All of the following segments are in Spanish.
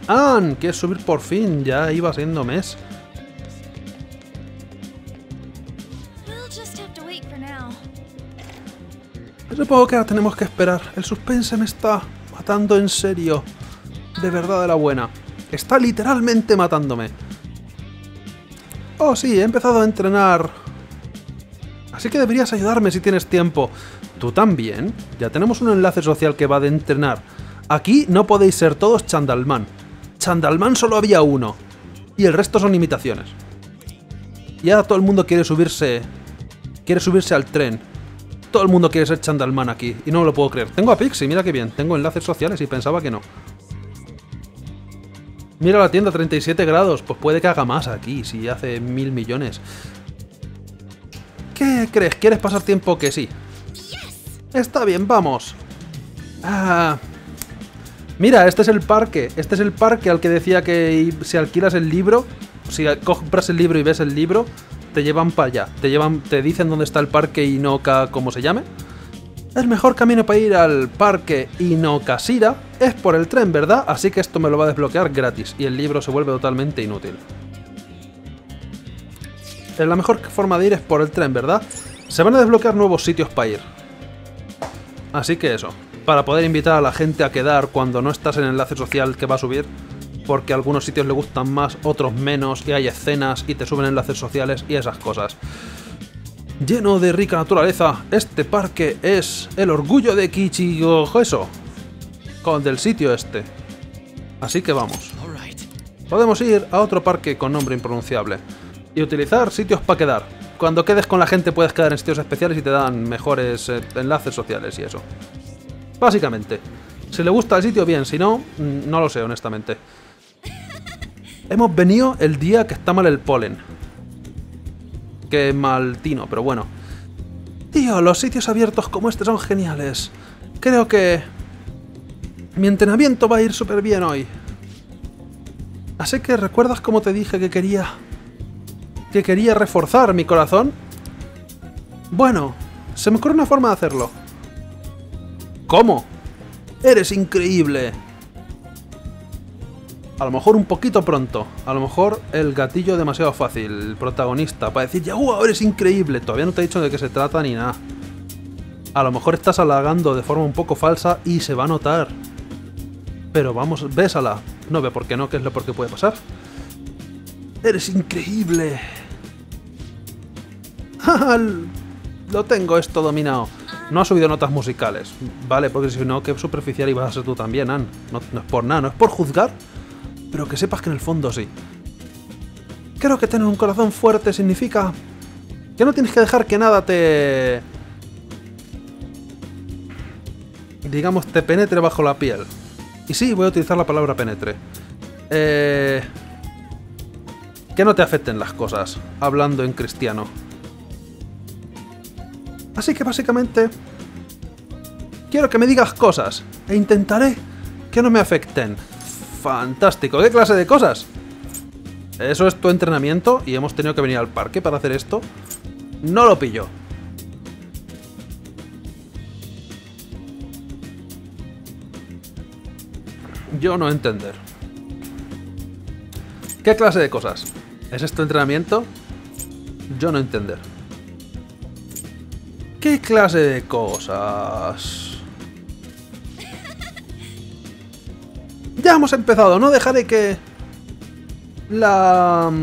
¡Ann! ¿Quieres subir por fin? Ya iba siendo mes. Supongo que ahora tenemos que esperar. El suspense me está matando en serio. De verdad de la buena. Está literalmente matándome. Oh sí, he empezado a entrenar. Así que deberías ayudarme si tienes tiempo. ¿Tú también? Ya tenemos un enlace social que va de entrenar. Aquí no podéis ser todos Chandalman. Chandalman solo había uno. Y el resto son imitaciones. Y ahora todo el mundo quiere subirse al tren. Todo el mundo quiere ser Chandalman aquí. Y no me lo puedo creer. Tengo a Pixie, mira qué bien. Tengo enlaces sociales y pensaba que no. Mira la tienda, 37 grados. Pues puede que haga más aquí, si hace 1000 millones. ¿Qué crees? ¿Quieres pasar tiempo que sí? Está bien, vamos. Mira, este es el parque. Este es el parque al que decía que si alquilas el libro, si compras el libro y ves el libro, te llevan para allá. Te dicen dónde está el parque Inoka, ¿cómo se llame? El mejor camino para ir al parque Inokashira es por el tren, ¿verdad? Así que esto me lo va a desbloquear gratis y el libro se vuelve totalmente inútil. La mejor forma de ir es por el tren, ¿verdad? Se van a desbloquear nuevos sitios para ir. Así que eso, para poder invitar a la gente a quedar cuando no estás en el enlace social que va a subir, porque a algunos sitios le gustan más, otros menos, y hay escenas y te suben enlaces sociales y esas cosas. Lleno de rica naturaleza, este parque es el orgullo de Kichigoheso, del sitio este. Así que vamos. Podemos ir a otro parque con nombre impronunciable y utilizar sitios para quedar. Cuando quedes con la gente puedes quedar en sitios especiales y te dan mejores enlaces sociales y eso. Básicamente. Si le gusta el sitio, bien. Si no, no lo sé, honestamente. Hemos venido el día que está mal el polen. Qué mal tino, pero bueno. Tío, los sitios abiertos como este son geniales. Creo que mi entrenamiento va a ir súper bien hoy. Así que, ¿recuerdas cómo te dije que quería reforzar mi corazón? Bueno, se me ocurre una forma de hacerlo. ¿Cómo? ¡Eres increíble! A lo mejor un poquito pronto. A lo mejor el gatillo demasiado fácil, el protagonista, para decir, ¡ya, wow, eres increíble! Todavía no te he dicho de qué se trata ni nada. A lo mejor estás halagando de forma un poco falsa y se va a notar. Pero vamos, bésala. No ve por qué no, que es lo por qué puede pasar. ¡Eres increíble! Lo tengo esto dominado. No ha subido notas musicales, ¿vale? Porque si no, qué superficial ibas a ser tú también, Ann. No es por nada, no es por juzgar, pero que sepas que en el fondo sí. Creo que tener un corazón fuerte significa que no tienes que dejar que nada te... digamos, te penetre bajo la piel. Y sí, voy a utilizar la palabra penetre. Que no te afecten las cosas, hablando en cristiano. Así que básicamente quiero que me digas cosas e intentaré que no me afecten. Fantástico, ¿qué clase de cosas? ¿Eso es tu entrenamiento y hemos tenido que venir al parque para hacer esto? No lo pillo. Yo no entender. ¿Qué clase de cosas? ¿Es esto entrenamiento? Yo no entender. ¿Qué clase de cosas? Ya hemos empezado, no dejaré que la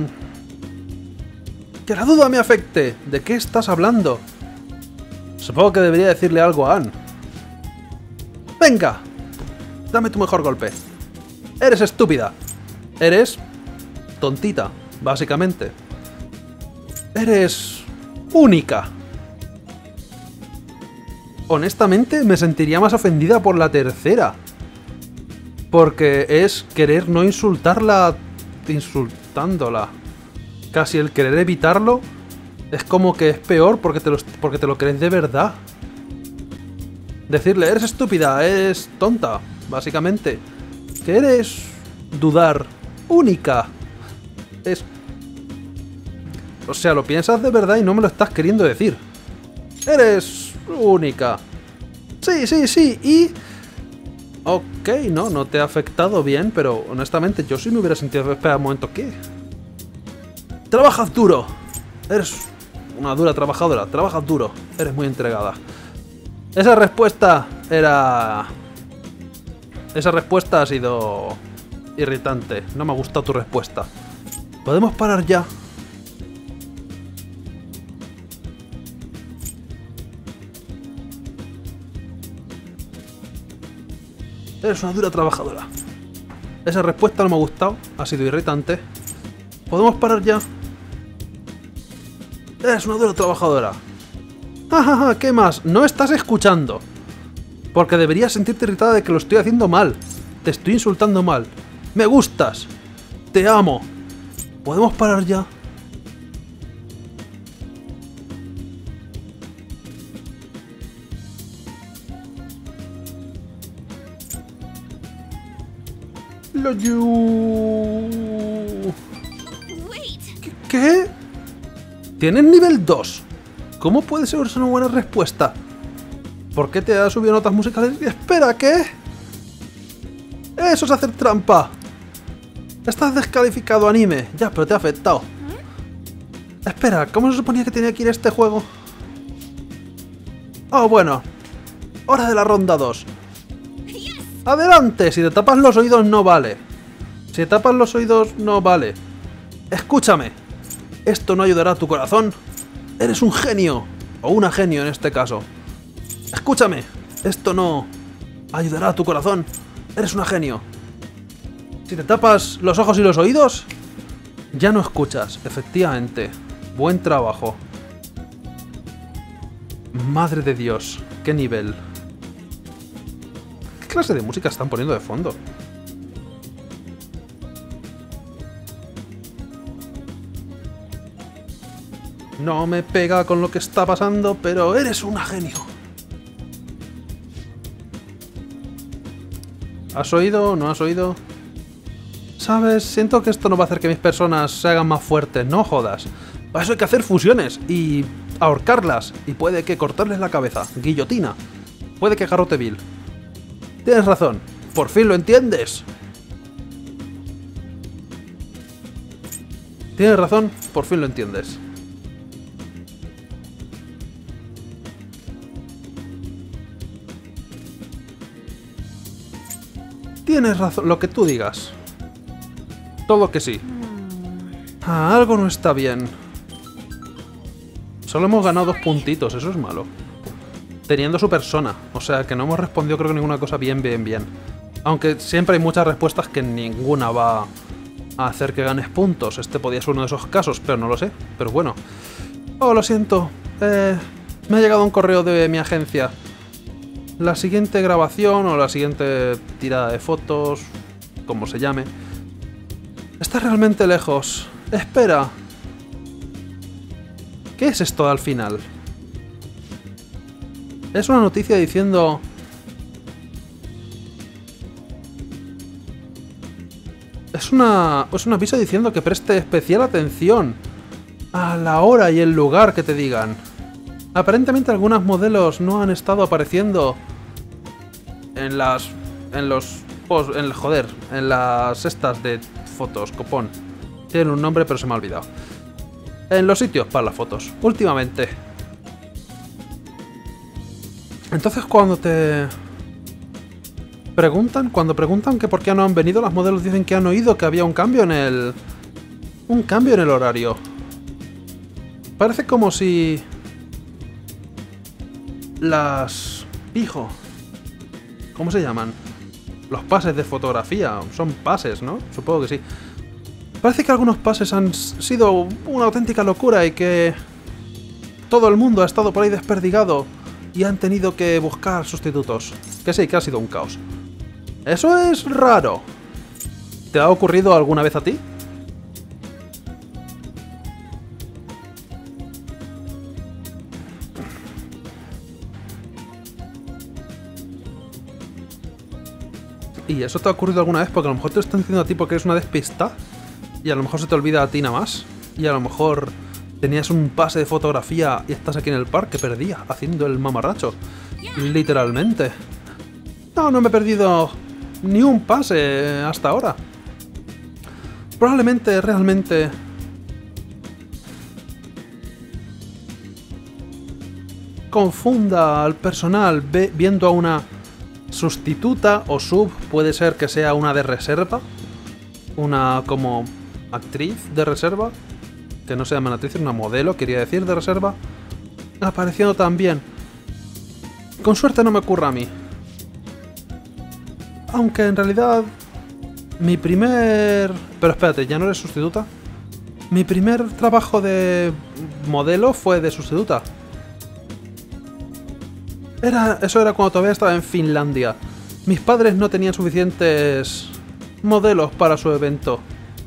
duda me afecte. ¿De qué estás hablando? Supongo que debería decirle algo a Ann. Venga, dame tu mejor golpe. Eres estúpida. Eres tontita, básicamente. Eres única. Honestamente, me sentiría más ofendida por la tercera. Porque es querer no insultarla insultándola. Casi el querer evitarlo es como que es peor porque te lo crees de verdad. Decirle, eres estúpida, eres tonta, básicamente. Que eres dudar, única. Es... O sea, lo piensas de verdad y no me lo estás queriendo decir. Eres... única. Sí, sí, sí, y... Ok, Ok, no te ha afectado bien, pero honestamente yo sí me hubiera sentido... Espera un momento, ¿qué? ¡Trabajas duro! Eres una dura trabajadora, trabajas duro, eres muy entregada. Esa respuesta era... Esa respuesta ha sido... irritante, no me ha gustado tu respuesta. ¿Podemos parar ya? Eres una dura trabajadora. Esa respuesta no me ha gustado, ha sido irritante. ¿Podemos parar ya? Eres una dura trabajadora. ¡Ja! ¿Qué más? No estás escuchando. Porque deberías sentirte irritada de que lo estoy haciendo mal. Te estoy insultando mal. Me gustas. Te amo. ¿Podemos parar ya? ¿Qué? ¿Tienes nivel 2? ¿Cómo puede ser una buena respuesta? ¿Por qué te ha subido notas musicales? ¡Espera! ¿Qué? ¡Eso es hacer trampa! Estás descalificado, anime. Ya, pero te ha afectado. Espera, ¿cómo se suponía que tenía que ir este juego? Oh, bueno. Hora de la ronda 2. ¡Adelante! Si te tapas los oídos no vale. Si te tapas los oídos no vale. Escúchame. Esto no ayudará a tu corazón. Eres un genio. O una genio en este caso. Escúchame. Esto no ayudará a tu corazón. Eres una genio. Si te tapas los ojos y los oídos, ya no escuchas. Efectivamente. Buen trabajo. Madre de Dios. Qué nivel. ¿Qué clase de música están poniendo de fondo? No me pega con lo que está pasando, pero eres una genio. ¿Has oído? ¿No has oído? ¿Sabes? Siento que esto no va a hacer que mis personas se hagan más fuertes. No jodas. Para eso hay que hacer fusiones y ahorcarlas. Y puede que cortarles la cabeza. Guillotina. Puede que garrote vil. Tienes razón. Por fin lo entiendes. Tienes razón. Por fin lo entiendes. Tienes razón, lo que tú digas. Todo que sí. Ah, algo no está bien. Solo hemos ganado 2 puntitos, eso es malo. Teniendo su persona, o sea que no hemos respondido creo que ninguna cosa bien. Aunque siempre hay muchas respuestas que ninguna va a hacer que ganes puntos. Este podía ser uno de esos casos, pero no lo sé. Pero bueno. Oh, lo siento. Me ha llegado un correo de mi agencia. La siguiente grabación o la siguiente tirada de fotos, como se llame, está realmente lejos. Espera. ¿Qué es esto al final? Es una noticia diciendo... Es un aviso diciendo que preste especial atención a la hora y el lugar que te digan. Aparentemente algunos modelos no han estado apareciendo en las estas de fotos, copón. Tienen un nombre pero se me ha olvidado. En los sitios para las fotos, últimamente. Entonces cuando preguntan que por qué no han venido, los modelos dicen que han oído que había un cambio en el horario. Parece como si ¿cómo se llaman? Los pases de fotografía. Son pases, ¿no? Supongo que sí. Parece que algunos pases han sido una auténtica locura y que todo el mundo ha estado por ahí desperdigado y han tenido que buscar sustitutos. Que sí, que ha sido un caos. Eso es raro. ¿Te ha ocurrido alguna vez a ti? ¿Y eso te ha ocurrido alguna vez? Porque a lo mejor te lo están diciendo a ti porque eres una despista. Y a lo mejor se te olvida a ti nada más. Y a lo mejor tenías un pase de fotografía y estás aquí en el parque perdida, haciendo el mamarracho. Literalmente. No me he perdido ni un pase hasta ahora. Probablemente realmente confunda al personal viendo a una sustituta o sub, puede ser que sea una de reserva, una como actriz de reserva, que no se llama actriz, es una modelo, quería decir, de reserva, apareciendo también. Con suerte no me ocurra a mí. Aunque en realidad mi primer... Pero espérate, ¿ya no eres sustituta? Mi primer trabajo de modelo fue de sustituta. Eso era cuando todavía estaba en Finlandia. Mis padres no tenían suficientes modelos para su evento.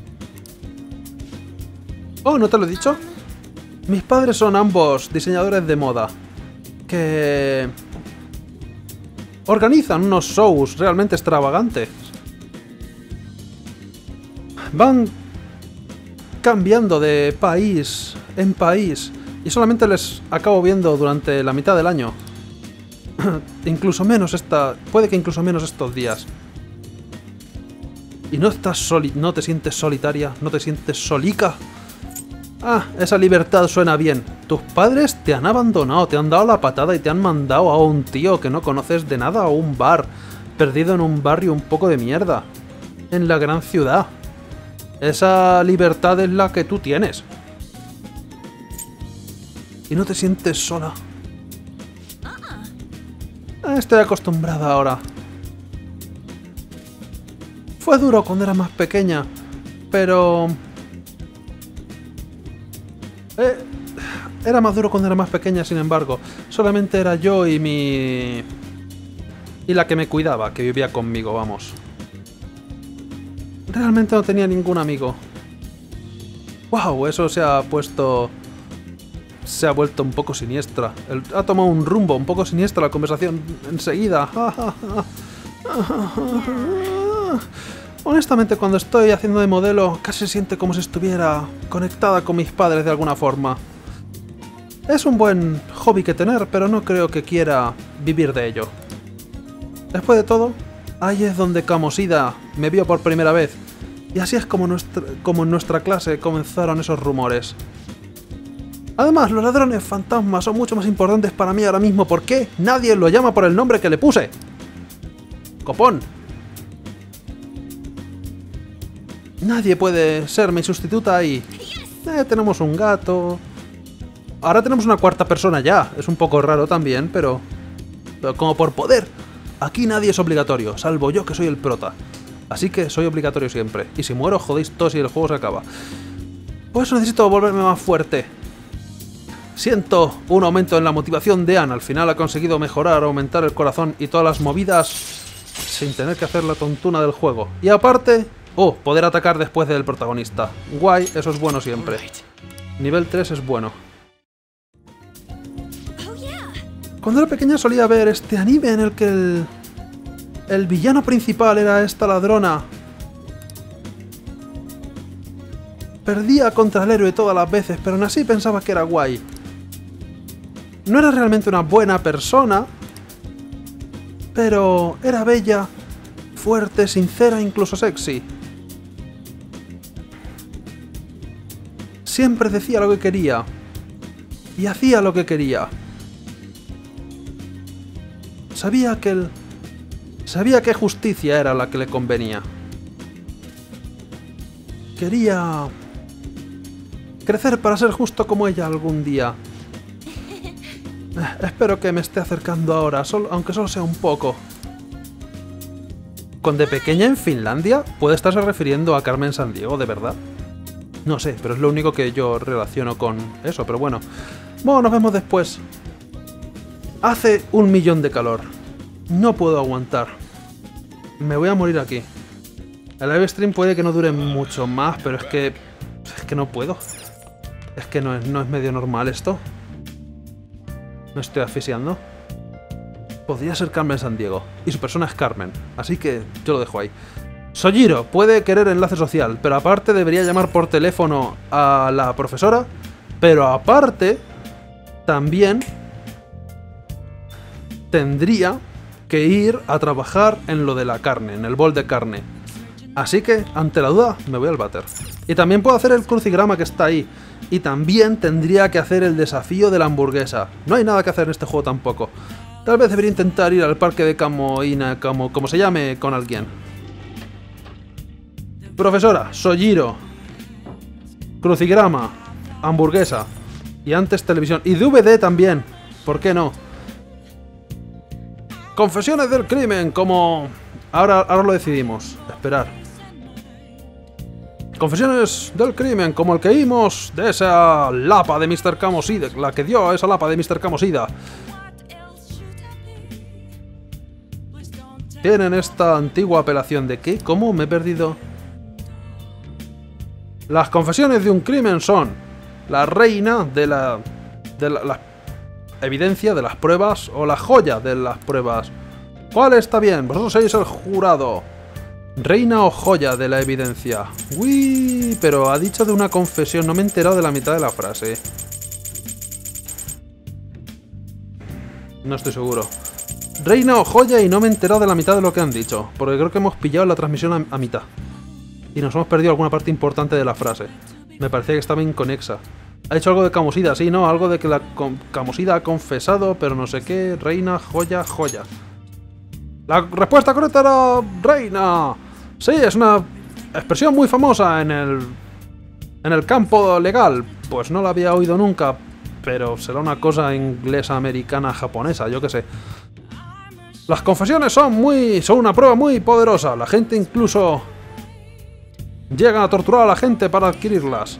Oh, ¿no te lo he dicho? Mis padres son ambos diseñadores de moda. Que organizan unos shows realmente extravagantes. Van cambiando de país en país. Y solamente les acabo viendo durante la mitad del año. Incluso menos puede que incluso menos estos días. Y no te sientes solitaria, no te sientes solica. Ah, esa libertad suena bien. Tus padres te han abandonado, te han dado la patada y te han mandado a un tío que no conoces de nada a un bar, perdido en un barrio un poco de mierda, en la gran ciudad. Esa libertad es la que tú tienes. Y no te sientes sola. Estoy acostumbrada ahora. Fue duro cuando era más pequeña, pero... Era más duro cuando era más pequeña, sin embargo. Solamente era yo y mi... Y la que me cuidaba, que vivía conmigo, vamos. Realmente no tenía ningún amigo. ¡Wow! Eso se ha puesto... Se ha vuelto un poco siniestra. Ha tomado un rumbo un poco siniestra la conversación enseguida. Honestamente, cuando estoy haciendo de modelo, casi se siente como si estuviera conectada con mis padres de alguna forma. Es un buen hobby que tener, pero no creo que quiera vivir de ello. Después de todo, ahí es donde Kamosida me vio por primera vez. Y así es como en nuestra clase comenzaron esos rumores. Además, los ladrones fantasmas son mucho más importantes para mí ahora mismo. ¿Por qué nadie lo llama por el nombre que le puse? ¡Copón! Nadie puede ser mi sustituta ahí. Tenemos un gato. Ahora tenemos una cuarta persona ya. Es un poco raro también, pero como por poder. Aquí nadie es obligatorio, salvo yo que soy el prota. Así que soy obligatorio siempre. Y si muero, jodéis todos y el juego se acaba. Por eso necesito volverme más fuerte. Siento un aumento en la motivación de Anne. Al final ha conseguido mejorar, aumentar el corazón y todas las movidas sin tener que hacer la tontuna del juego. Y aparte... Oh, poder atacar después del protagonista. Guay, eso es bueno siempre. Nivel 3 es bueno. Cuando era pequeña solía ver este anime en el que el villano principal era esta ladrona. Perdía contra el héroe todas las veces, pero aún así pensaba que era guay. No era realmente una buena persona, pero era bella, fuerte, sincera, incluso sexy. Siempre decía lo que quería. Y hacía lo que quería. Sabía que justicia era la que le convenía. Quería crecer para ser justo como ella algún día. Espero que me esté acercando ahora, aunque solo sea un poco. ¿Con de pequeña en Finlandia? ¿Puede estarse refiriendo a Carmen Sandiego, de verdad? No sé, pero es lo único que yo relaciono con eso, pero bueno. Bueno, nos vemos después. Hace 1.000.000 de calor. No puedo aguantar. Me voy a morir aquí. El live stream puede que no dure mucho más, pero es que no puedo. Es que no es medio normal esto. Me estoy asfixiando. Podría ser Carmen Sandiego. Y su persona es Carmen. Así que yo lo dejo ahí. Sojiro puede querer enlace social, pero aparte debería llamar por teléfono a la profesora. Pero aparte, también tendría que ir a trabajar en lo de la carne, en el bol de carne. Así que, ante la duda, me voy al váter. Y también puedo hacer el crucigrama que está ahí. Y también tendría que hacer el desafío de la hamburguesa. No hay nada que hacer en este juego tampoco. Tal vez debería intentar ir al parque de Camoina, como se llame, con alguien. Profesora, Sojiro. Crucigrama. Hamburguesa. Y antes televisión. Y DVD también. ¿Por qué no? Confesiones del crimen, como... Ahora lo decidimos. Esperar. Confesiones del crimen, como el que vimos de esa lapa de Mr. Camosida. La que dio esa lapa de Mr. Camosida. Tienen esta antigua apelación de ¿qué? ¿Cómo? Me he perdido. Las confesiones de un crimen son la reina de la evidencia de las pruebas o la joya de las pruebas. ¿Cuál está bien? Vosotros sois el jurado. Reina o joya de la evidencia. Uy, pero ha dicho de una confesión. No me he enterado de la mitad de la frase. No estoy seguro. Reina o joya y no me he enterado de la mitad de lo que han dicho. Porque creo que hemos pillado la transmisión a mitad. Y nos hemos perdido alguna parte importante de la frase. Me parecía que estaba inconexa. Ha dicho algo de Camosida, sí, ¿no? Algo de que la Camosida ha confesado, pero no sé qué. Reina, joya, joya. La respuesta correcta era reina. Sí, es una expresión muy famosa en el campo legal. Pues no la había oído nunca, pero será una cosa inglesa, americana, japonesa, yo qué sé. Las confesiones son una prueba muy poderosa. La gente incluso llega a torturar a la gente para adquirirlas.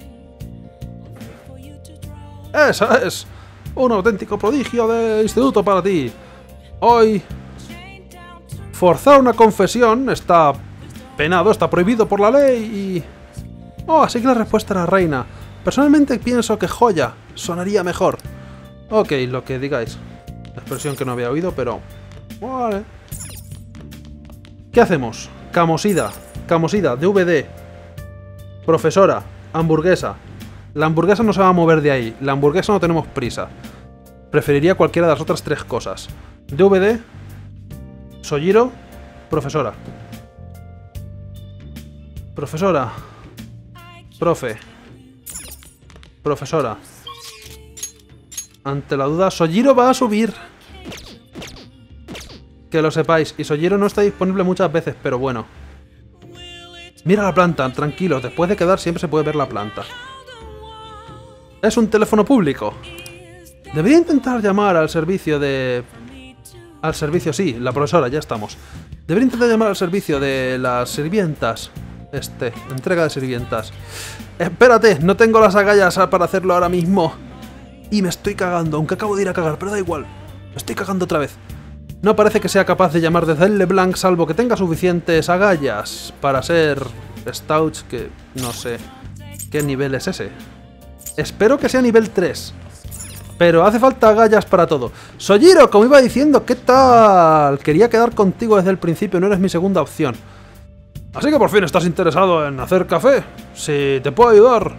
Esa es un auténtico prodigio de instituto para ti. Hoy, forzar una confesión está penado, está prohibido por la ley y... Oh, así que la respuesta era reina. Personalmente pienso que joya sonaría mejor. Ok, lo que digáis. Expresión que no había oído, pero... Vale. ¿Qué hacemos? Camosida, DVD. Profesora, hamburguesa. La hamburguesa no se va a mover de ahí. La hamburguesa no tenemos prisa. Preferiría cualquiera de las otras tres cosas. DVD, Sojiro, profesora. Profesora. Profe. Profesora. Ante la duda, Sojiro va a subir. Que lo sepáis. Y Sojiro no está disponible muchas veces, pero bueno. Mira la planta, tranquilo. Después de quedar siempre se puede ver la planta. Es un teléfono público. Debería intentar llamar al servicio de... Al servicio, sí, la profesora, ya estamos. Debería intentar llamar al servicio de las sirvientas. Entrega de sirvientas. Espérate, no tengo las agallas para hacerlo ahora mismo. Y me estoy cagando, aunque acabo de ir a cagar, pero da igual. Me estoy cagando otra vez. No parece que sea capaz de llamar desde el LeBlanc, salvo que tenga suficientes agallas para ser Stouch, que no sé qué nivel es ese. Espero que sea nivel 3. Pero hace falta agallas para todo. Sojiro, como iba diciendo, ¿qué tal? Quería quedar contigo desde el principio, no eres mi segunda opción. Así que por fin estás interesado en hacer café. Si te puedo ayudar.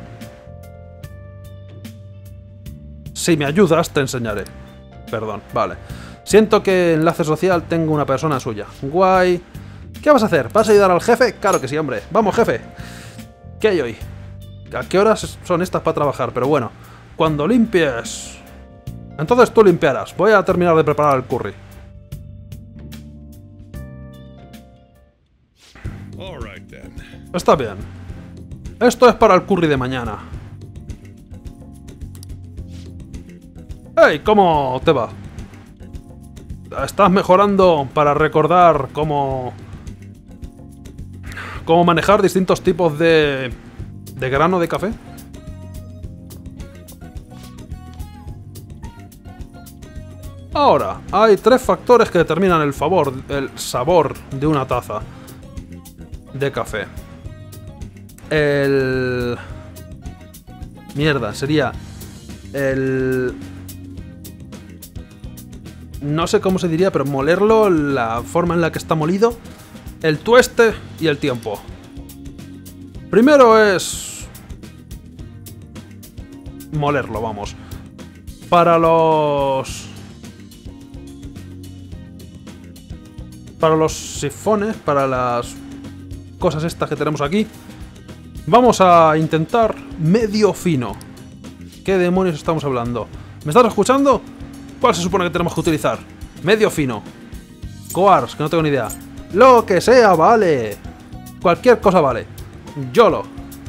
Si me ayudas, te enseñaré. Perdón, vale. Siento que en enlace social tengo una persona suya. Guay. ¿Qué vas a hacer? ¿Vas a ayudar al jefe? Claro que sí, hombre. Vamos, jefe. ¿Qué hay hoy? ¿A qué horas son estas para trabajar? Pero bueno, cuando limpies... Entonces tú limpiarás. Voy a terminar de preparar el curry. Está bien. Esto es para el curry de mañana. ¡Hey! ¿Cómo te va? ¿Estás mejorando para recordar cómo manejar distintos tipos de grano de café? Ahora, hay 3 factores que determinan el sabor de una taza de café. Mierda, sería... No sé cómo se diría, pero molerlo, la forma en la que está molido, el tueste y el tiempo. Primero es... molerlo, vamos. Para los... para los sifones, para las cosas estas que tenemos aquí, vamos a intentar medio fino. ¿Qué demonios estamos hablando? ¿Me estás escuchando? ¿Cuál se supone que tenemos que utilizar? Medio fino. Quartz, que no tengo ni idea. Lo que sea, vale. Cualquier cosa vale. YOLO.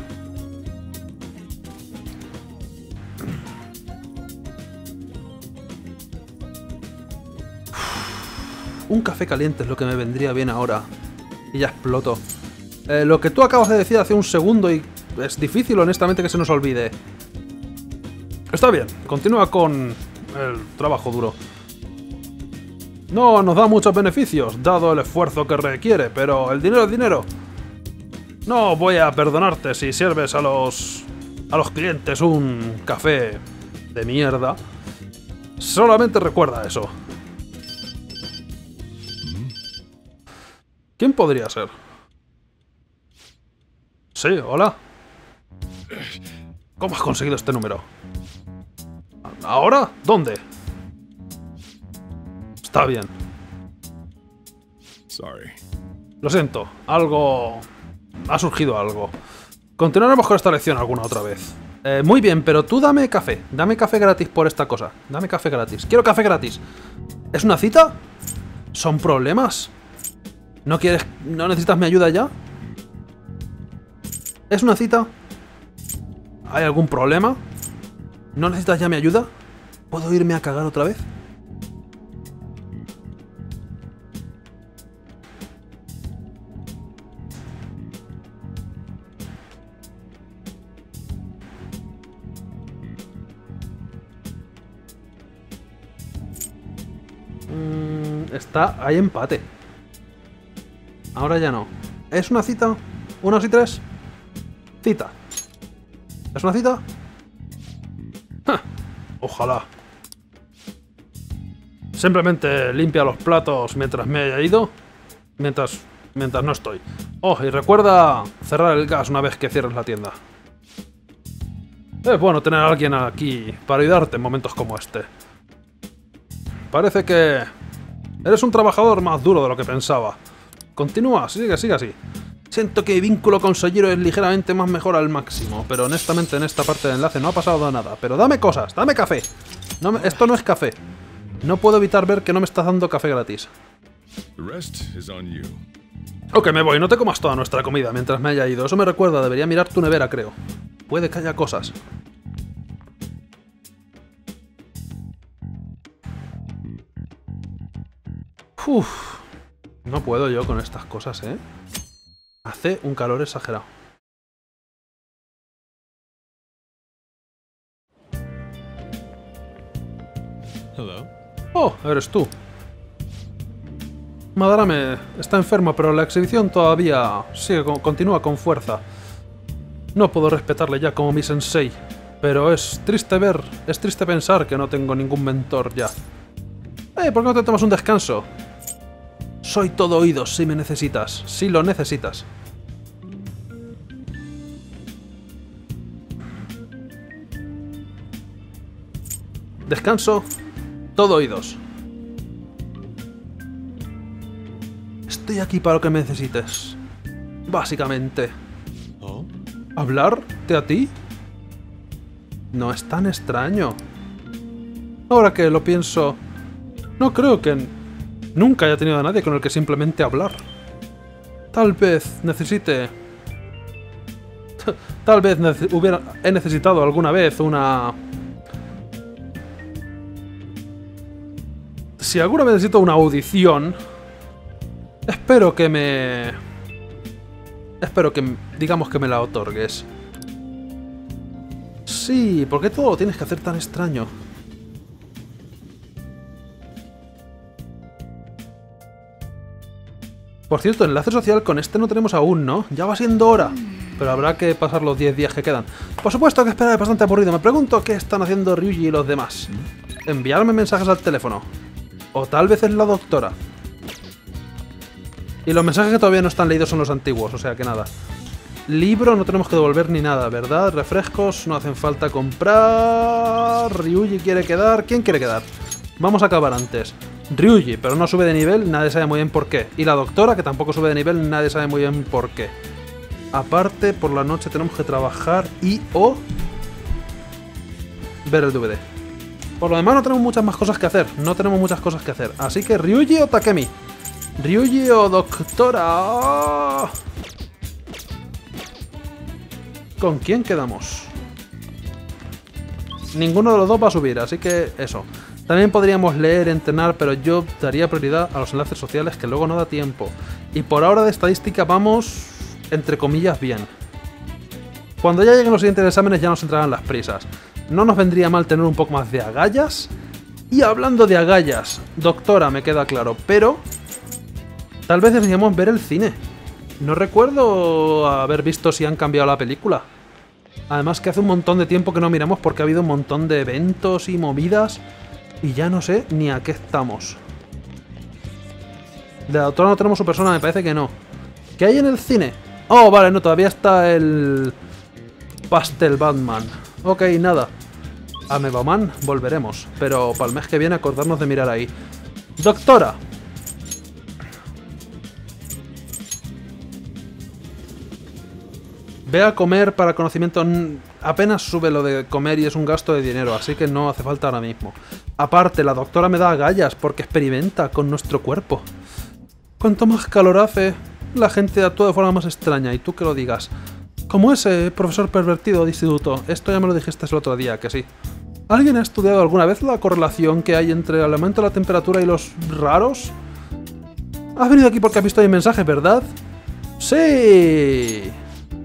Un café caliente es lo que me vendría bien ahora. Y ya exploto. Lo que tú acabas de decir hace un segundo y es difícil, honestamente, que se nos olvide. Está bien, continúa con el trabajo duro. No nos da muchos beneficios, dado el esfuerzo que requiere, pero el dinero es dinero. No voy a perdonarte si sirves a los clientes un café de mierda. Solamente recuerda eso. ¿Quién podría ser? Sí, hola. ¿Cómo has conseguido este número? ¿Ahora? ¿Dónde? Está bien. Sorry. Lo siento, algo... ha surgido algo. Continuaremos con esta lección alguna otra vez. Muy bien, pero tú dame café. Dame café gratis por esta cosa. Dame café gratis. Quiero café gratis. ¿Es una cita? ¿Son problemas? ¿No quieres... no necesitas mi ayuda ya? ¿Es una cita? ¿Hay algún problema? ¿No necesitas ya mi ayuda? ¿Puedo irme a cagar otra vez? Hay empate. Ahora ya no. ¿Es una cita? ¿1 y 3? Cita. ¿Es una cita? ¡Ja! Ojalá. Simplemente limpia los platos mientras me haya ido. Mientras no estoy. Oh, y recuerda cerrar el gas una vez que cierres la tienda. Es bueno tener a alguien aquí para ayudarte en momentos como este. Parece que eres un trabajador más duro de lo que pensaba. Continúa, sigue así. Siento que mi vínculo con Sojiro es ligeramente más mejor al máximo, pero honestamente en esta parte del enlace no ha pasado nada. Pero dame cosas, dame café. Esto no es café. No puedo evitar ver que no me estás dando café gratis. Ok, me voy, no te comas toda nuestra comida mientras me haya ido. Eso me recuerda, debería mirar tu nevera, creo. Puede que haya cosas. Uff. No puedo yo con estas cosas, ¿eh? Hace un calor exagerado. Hello. Oh, eres tú. Madarame está enferma, pero la exhibición todavía continúa con fuerza. No puedo respetarle ya como mi sensei, pero es triste pensar que no tengo ningún mentor ya. ¿Por qué no te tomas un descanso? Soy todo oídos si me necesitas, si lo necesitas. Descanso, todo oídos. Estoy aquí para lo que me necesites. Básicamente. ¿Oh? ¿Hablarte a ti? No es tan extraño. Ahora que lo pienso, no creo que nunca haya tenido a nadie con el que simplemente hablar. Tal vez necesite... Tal vez he necesitado alguna vez una... Si alguna vez necesito una audición... Espero que digamos que me la otorgues. Sí, ¿por qué todo lo tienes que hacer tan extraño? Por cierto, enlace social con este no tenemos aún, ¿no? Ya va siendo hora. Pero habrá que pasar los 10 días que quedan. Por supuesto que esperar es bastante aburrido. Me pregunto qué están haciendo Ryuji y los demás. Enviarme mensajes al teléfono. O tal vez es la doctora. Y los mensajes que todavía no están leídos son los antiguos, o sea que nada. Libro no tenemos que devolver ni nada, ¿verdad? Refrescos no hacen falta comprar. Ryuji quiere quedar. ¿Quién quiere quedar? Vamos a acabar antes. Ryuji, pero no sube de nivel, nadie sabe muy bien por qué. Y la doctora, que tampoco sube de nivel, nadie sabe muy bien por qué. Aparte, por la noche tenemos que trabajar y o ver el DVD. Por lo demás no tenemos muchas más cosas que hacer. No tenemos muchas cosas que hacer. Así que Ryuji o Takemi. Ryuji o doctora. ¿Con quién quedamos? Ninguno de los dos va a subir, así que eso. También podríamos leer, entrenar, pero yo daría prioridad a los enlaces sociales, que luego no da tiempo. Y por ahora de estadística vamos, entre comillas, bien. Cuando ya lleguen los siguientes exámenes ya nos entrarán las prisas. No nos vendría mal tener un poco más de agallas. Y hablando de agallas, doctora, me queda claro, pero tal vez deberíamos ver el cine. No recuerdo haber visto si han cambiado la película. Además que hace un montón de tiempo que no miramos porque ha habido un montón de eventos y movidas. Y ya no sé ni a qué estamos. De la doctora no tenemos su persona, me parece que no. ¿Qué hay en el cine? Oh, vale, no, todavía está el Pastel Batman. Ok, nada. A Megaman volveremos, pero para el mes que viene acordarnos de mirar ahí. Doctora. Ve a comer para conocimiento. Apenas sube lo de comer y es un gasto de dinero, así que no hace falta ahora mismo. Aparte, la doctora me da agallas porque experimenta con nuestro cuerpo. Cuanto más calor hace, la gente actúa de forma más extraña, y tú que lo digas. Como ese profesor pervertido de instituto, esto ya me lo dijiste el otro día, que sí. ¿Alguien ha estudiado alguna vez la correlación que hay entre el aumento de la temperatura y los raros? Has venido aquí porque has visto mi mensaje, ¿verdad? ¡Sí!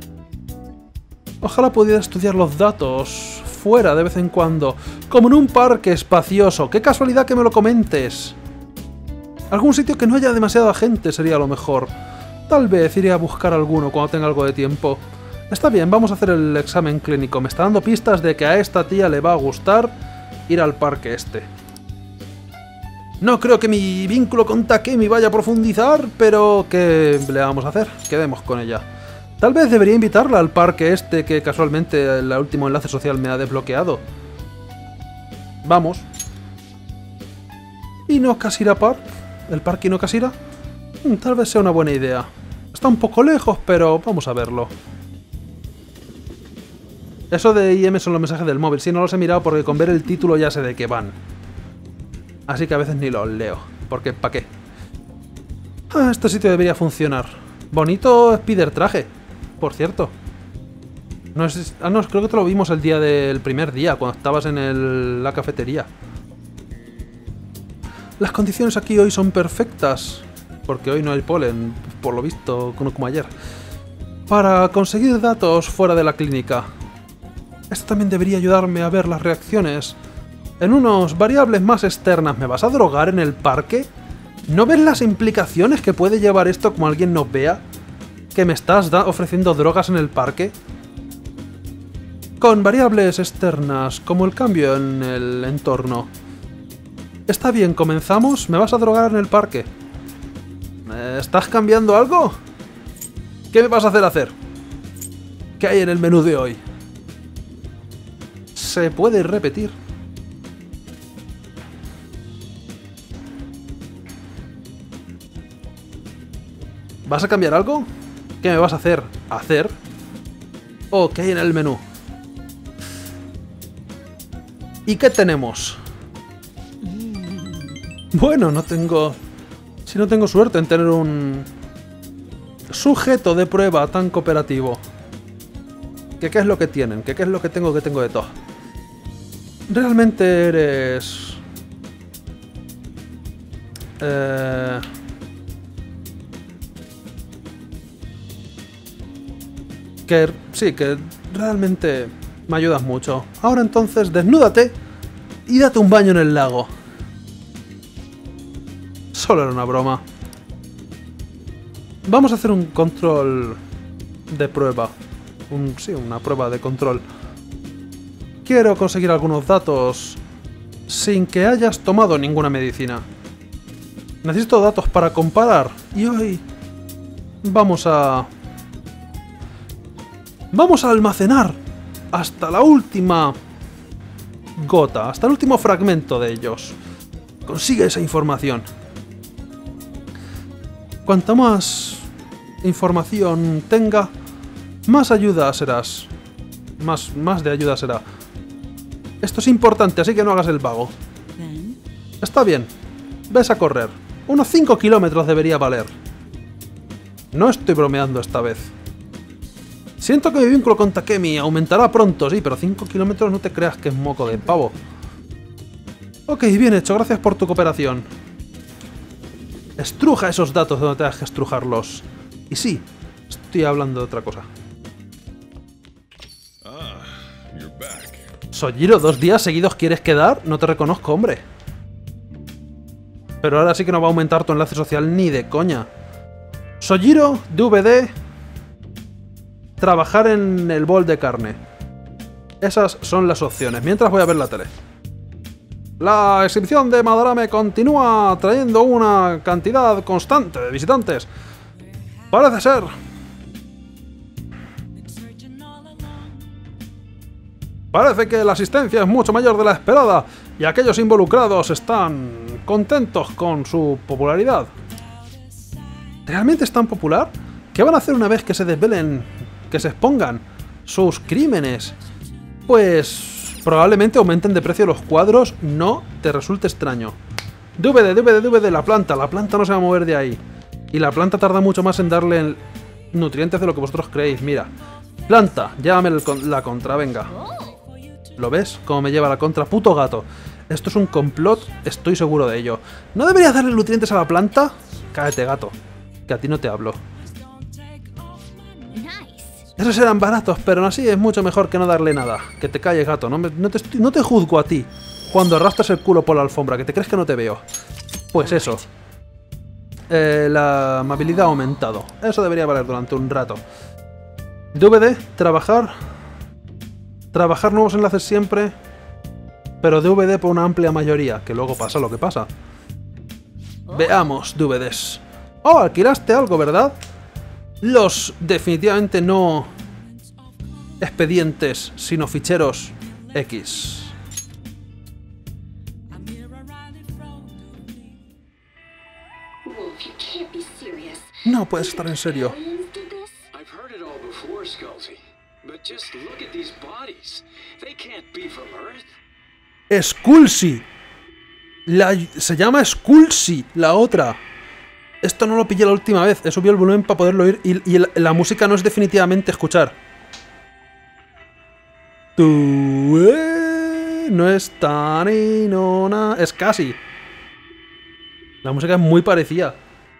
Ojalá pudiera estudiar los datos fuera de vez en cuando, como en un parque espacioso. ¡Qué casualidad que me lo comentes! Algún sitio que no haya demasiada gente sería lo mejor. Tal vez iré a buscar alguno cuando tenga algo de tiempo. Está bien, vamos a hacer el examen clínico. Me está dando pistas de que a esta tía le va a gustar ir al parque este. No creo que mi vínculo con Takemi vaya a profundizar, pero ¿qué le vamos a hacer? Quedemos con ella. Tal vez debería invitarla al parque este que casualmente el último enlace social me ha desbloqueado. Vamos. ¿Inokashira Park? ¿El parque Inokashira? Tal vez sea una buena idea. Está un poco lejos, pero vamos a verlo. Eso de IM son los mensajes del móvil. Sí, no los he mirado porque con ver el título ya sé de qué van. Así que a veces ni los leo. Porque, ¿para qué? Ah, este sitio debería funcionar. Bonito Spider traje, por cierto. No, creo que te lo vimos el día del primer día, cuando estabas en la cafetería. Las condiciones aquí hoy son perfectas. Porque hoy no hay polen, por lo visto, como ayer. Para conseguir datos fuera de la clínica. Esto también debería ayudarme a ver las reacciones. En unos variables más externas, ¿me vas a drogar en el parque? ¿No ves las implicaciones que puede llevar esto como alguien nos vea? ¿Que me estás ofreciendo drogas en el parque? Con variables externas, como el cambio en el entorno. Está bien, comenzamos. ¿Me vas a drogar en el parque? ¿Estás cambiando algo? ¿Qué me vas a hacer? ¿Qué hay en el menú de hoy? Se puede repetir. ¿Vas a cambiar algo? ¿Qué me vas a hacer? ¿Hacer? ¿O qué hay en el menú? ¿Y qué tenemos? Bueno, no tengo... Si no tengo suerte en tener un... sujeto de prueba tan cooperativo. ¿Qué es lo que tienen? ¿Qué es lo que tengo de todo? Realmente eres... Sí, que realmente me ayudas mucho. Ahora entonces, desnúdate y date un baño en el lago. Solo era una broma. Vamos a hacer un control de prueba. Sí, una prueba de control. Quiero conseguir algunos datos sin que hayas tomado ninguna medicina. Necesito datos para comparar. Y hoy vamos a almacenar hasta la última gota, hasta el último fragmento de ellos. Consigue esa información. Cuanta más información tenga, más ayuda serás. Más de ayuda será. Esto es importante, así que no hagas el vago. Está bien. Ves a correr. Unos 5 kilómetros debería valer. No estoy bromeando esta vez. Siento que mi vínculo con Takemi aumentará pronto, sí, pero 5 kilómetros no te creas que es moco de pavo. Ok, bien hecho, gracias por tu cooperación. Estruja esos datos donde tengas que estrujarlos. Y sí, estoy hablando de otra cosa. Sojiro, 2 días seguidos quieres quedar, no te reconozco, hombre. Pero ahora sí que no va a aumentar tu enlace social ni de coña. Sojiro, DVD, trabajar en el bol de carne. Esas son las opciones, mientras voy a ver la tele. La exhibición de Madarame continúa trayendo una cantidad constante de visitantes. Parece ser. Parece que la asistencia es mucho mayor de la esperada y aquellos involucrados están contentos con su popularidad. ¿Realmente es tan popular? ¿Qué van a hacer una vez que se desvelen, que se expongan sus crímenes? Pues probablemente aumenten de precio los cuadros, no te resulte extraño. DVD, la planta no se va a mover de ahí. Y la planta tarda mucho más en darle nutrientes de lo que vosotros creéis. Mira, planta, llévame la contra, venga. ¿Lo ves? Cómo me lleva la contra, puto gato. Esto es un complot, estoy seguro de ello. ¿No deberías darle nutrientes a la planta? Cállate, gato, que a ti no te hablo. Esos eran baratos, pero aún así es mucho mejor que no darle nada. Que te calles, gato, no te juzgo a ti cuando arrastras el culo por la alfombra, que te crees que no te veo. Pues eso. La amabilidad ha aumentado. Eso debería valer durante un rato. DVD, trabajar nuevos enlaces siempre, pero DVD por una amplia mayoría, que luego pasa lo que pasa. Veamos, DVDs. Oh, alquilaste algo, ¿verdad? Los definitivamente no expedientes, sino ficheros X. No puedes estar en serio. Skullsy. Se llama Skullsy, la otra. Esto no lo pillé la última vez. He subido el volumen para poderlo oír y la música no es definitivamente escuchar. No es tan y no es casi. La música es muy parecida.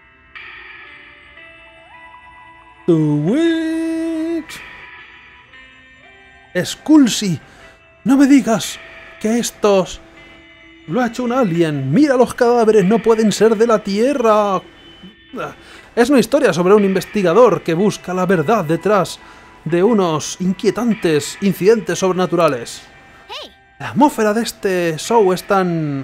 Skullsy. No me digas que estos lo ha hecho un alien. Mira, los cadáveres no pueden ser de la Tierra. Es una historia sobre un investigador que busca la verdad detrás de unos inquietantes incidentes sobrenaturales. La atmósfera de este show es tan...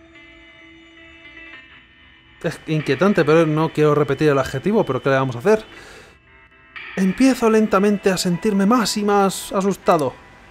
es inquietante, pero no quiero repetir el adjetivo, pero ¿qué le vamos a hacer? Empiezo lentamente a sentirme más y más asustado.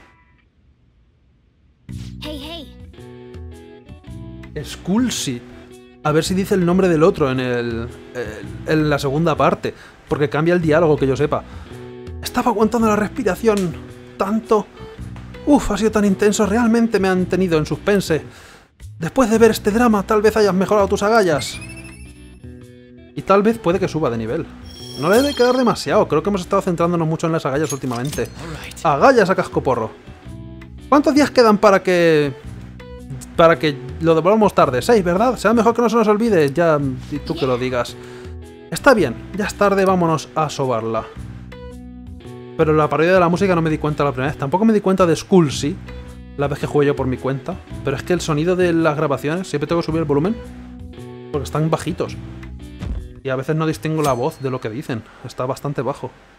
Skullsy. A ver si dice el nombre del otro en la segunda parte, porque cambia el diálogo, que yo sepa. Estaba aguantando la respiración tanto. Uf, ha sido tan intenso, realmente me han tenido en suspense. Después de ver este drama, tal vez hayas mejorado tus agallas. Y tal vez puede que suba de nivel. No le debe quedar demasiado, creo que hemos estado centrándonos mucho en las agallas últimamente. Agallas a cascoporro. ¿Cuántos días quedan para que lo devolvamos tarde? 6, ¿verdad? Será mejor que no se nos olvide, ya y tú que lo digas. Está bien, ya es tarde, vámonos a sobarla. Pero la parodia de la música no me di cuenta la primera vez. Tampoco me di cuenta de Skullsy, la vez que jugué yo por mi cuenta. Pero es que el sonido de las grabaciones, siempre tengo que subir el volumen, porque están bajitos. Y a veces no distingo la voz de lo que dicen, está bastante bajo.